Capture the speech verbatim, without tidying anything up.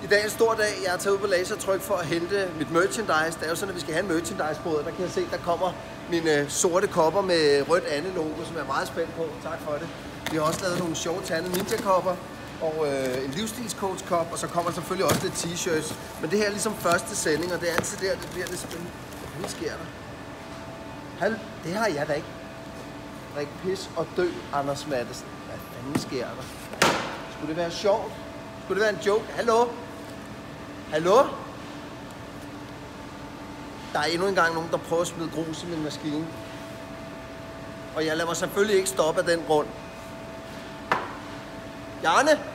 I dag er en stor dag. Jeg er taget ud på Lasertryk for at hente mit merchandise. Det er jo sådan, at vi skal have en merchandise-båd. Der kan jeg se, der kommer mine sorte kopper med rødt Anne-logo, som jeg er meget spændt på. Tak for det. Vi har også lavet nogle sjove tandede ninja-kopper og øh, en livsstilscoach-kop, og så kommer selvfølgelig også lidt t-shirts. Men det her er ligesom første sending, og det er altid der, det bliver lidt spændende. Hvad sker der? Hal, det har jeg da ikke. Drik pis og dø, Anders Mattesen. Hvad fanden sker der? Skulle det være sjovt? Skulle det være en joke? Hallo? Hallo? Der er endnu engang nogen, der prøver at smide grus i min maskine. Og jeg lader mig selvfølgelig ikke stoppe af den grund. Jarne?